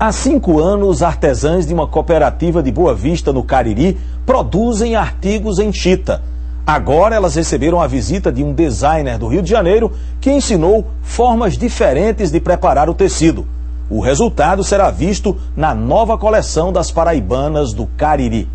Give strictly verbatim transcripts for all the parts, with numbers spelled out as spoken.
Há cinco anos, artesãs de uma cooperativa de Boa Vista, no Cariri, produzem artigos em chita. Agora elas receberam a visita de um designer do Rio de Janeiro que ensinou formas diferentes de preparar o tecido. O resultado será visto na nova coleção das paraibanas do Cariri.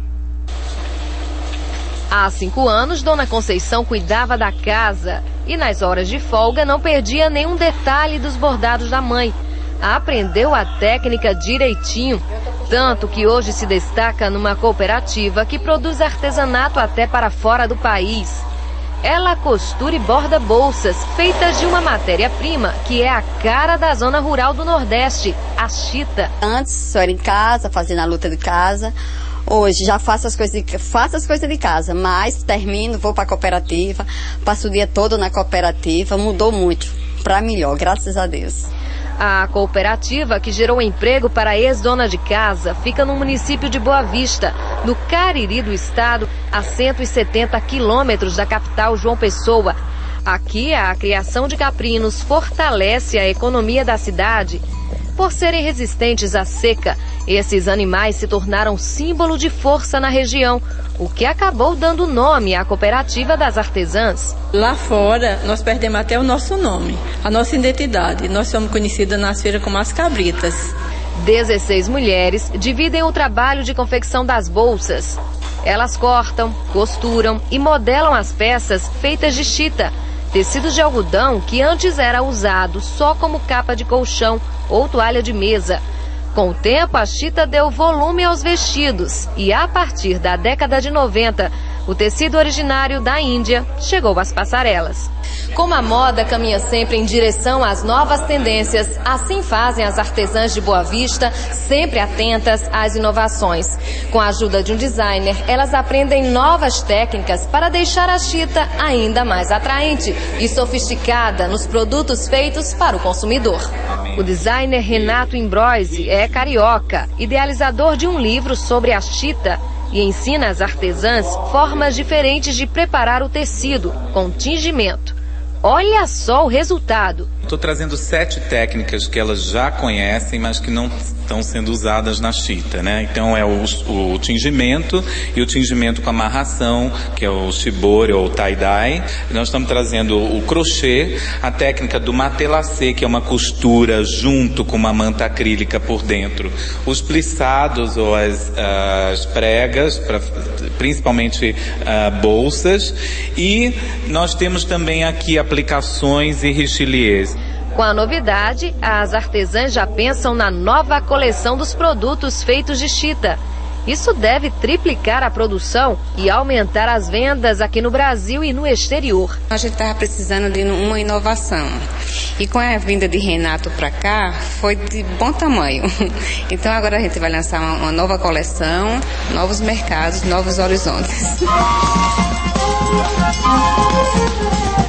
Há cinco anos, Dona Conceição cuidava da casa e nas horas de folga não perdia nenhum detalhe dos bordados da mãe. Aprendeu a técnica direitinho, tanto que hoje se destaca numa cooperativa que produz artesanato até para fora do país. Ela costura e borda bolsas feitas de uma matéria-prima que é a cara da zona rural do Nordeste, a chita. Antes só era em casa, fazendo a luta de casa. Hoje já faço as coisas de, faço as coisas de casa, mas termino, vou para a cooperativa, passo o dia todo na cooperativa. Mudou muito, para melhor, graças a Deus. A cooperativa, que gerou emprego para a ex-dona de casa, fica no município de Boa Vista, no Cariri do estado, a cento e setenta quilômetros da capital João Pessoa. Aqui, a criação de caprinos fortalece a economia da cidade. Por serem resistentes à seca, esses animais se tornaram símbolo de força na região, o que acabou dando nome à cooperativa das artesãs. Lá fora, nós perdemos até o nosso nome, a nossa identidade. Nós somos conhecidas nas feiras como as cabritas. dezesseis mulheres dividem o trabalho de confecção das bolsas. Elas cortam, costuram e modelam as peças feitas de chita, tecido de algodão que antes era usado só como capa de colchão ou toalha de mesa. Com o tempo, a chita deu volume aos vestidos e, a partir da década de noventa, o tecido originário da Índia chegou às passarelas. Como a moda caminha sempre em direção às novas tendências, assim fazem as artesãs de Boa Vista, sempre atentas às inovações. Com a ajuda de um designer, elas aprendem novas técnicas para deixar a chita ainda mais atraente e sofisticada nos produtos feitos para o consumidor. O designer Renato Imbroise é carioca, idealizador de um livro sobre a chita, e ensina às artesãs formas diferentes de preparar o tecido, com tingimento. Olha só o resultado. Estou trazendo sete técnicas que elas já conhecem, mas que não estão sendo usadas na chita, né? Então é o, o tingimento e o tingimento com amarração, que é o shibori ou tie-dye. Nós estamos trazendo o crochê, a técnica do matelassé, que é uma costura junto com uma manta acrílica por dentro. Os plissados ou as, as pregas, pra, principalmente uh, bolsas. E nós temos também aqui aplicações e richeliés. Com a novidade, as artesãs já pensam na nova coleção dos produtos feitos de chita. Isso deve triplicar a produção e aumentar as vendas aqui no Brasil e no exterior. A gente estava precisando de uma inovação. E com a vinda de Renato para cá, foi de bom tamanho. Então agora a gente vai lançar uma, uma nova coleção, novos mercados, novos horizontes.